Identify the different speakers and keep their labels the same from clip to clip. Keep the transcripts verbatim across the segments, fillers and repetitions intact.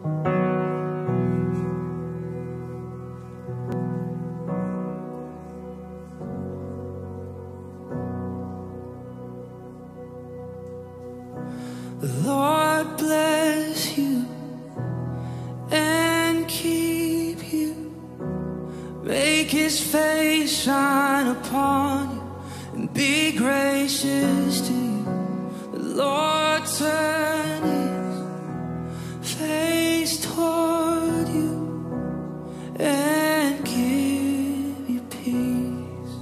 Speaker 1: The Lord bless you and keep you. Make His face shine upon you and be gracious to you. The Lord turn His face toward you and give you peace.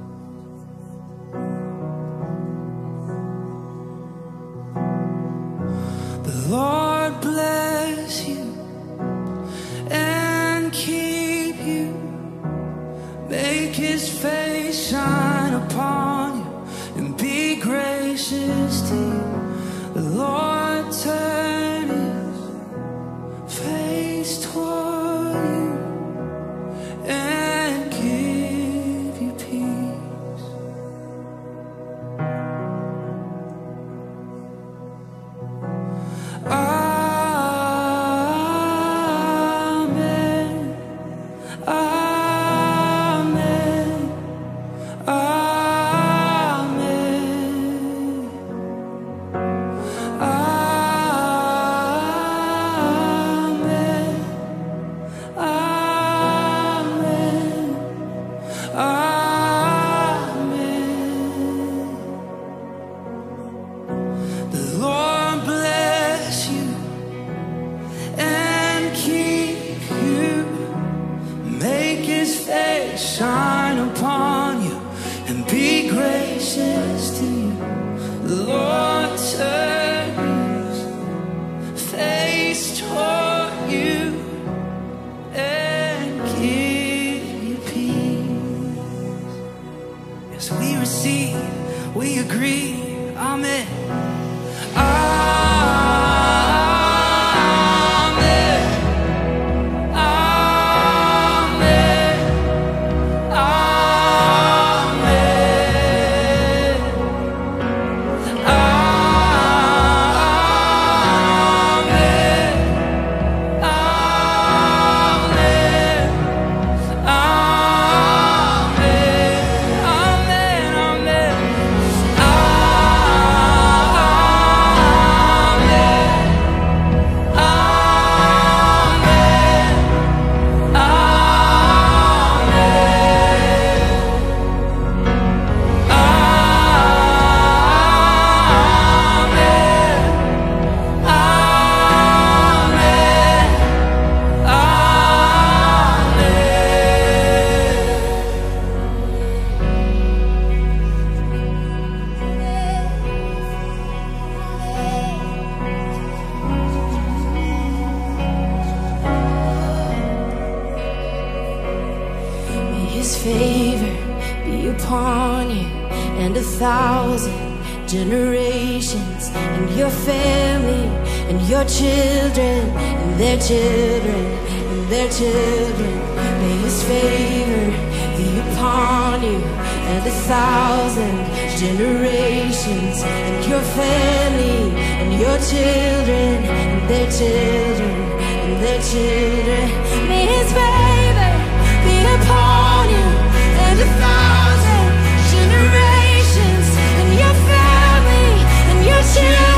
Speaker 1: The Lord bless you and keep you. Make His face shine upon you and be gracious to you. The Lord turn His face toward you and give you peace. Amen. Amen. Shine upon you and be gracious to you. The Lord turn His face toward you and give you peace. Yes, we receive, we agree. Amen. His favor be upon you and a thousand generations, and your family and your children and their children and their children. May His favor be upon you and a thousand generations, and your family and your children and their children and their children. May His favor be upon you and a thousand generations, and your family and your children.